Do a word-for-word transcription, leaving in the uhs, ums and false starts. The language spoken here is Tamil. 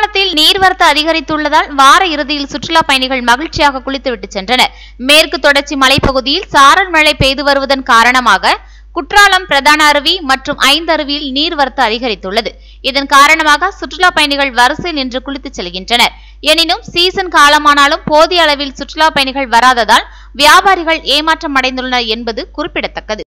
குற்றாலத்தில் நீர்வரத்து அதிகரித்துள்ளதால் வார இறுதியில் சுற்றுலா பயணிகள் மகிழ்ச்சியாக குளித்துவிட்டு சென்றனர். மேற்கு தொடர்ச்சி மலைப்பகுதியில் சாரல் மழை பெய்து வருவதன் காரணமாக குற்றாலம் பிரதான அருவி மற்றும் ஐந்தருவியில் நீர்வரத்து அதிகரித்துள்ளது. இதன் காரணமாக சுற்றுலா பயணிகள் வரிசையில் நின்று குளித்து செல்கின்றனர். எனினும் சீசன் காலமானாலும் போதிய அளவில் சுற்றுலா பயணிகள் வராததால் வியாபாரிகள் ஏமாற்றம் அடைந்துள்ளனர் என்பது குறிப்பிடத்தக்கது.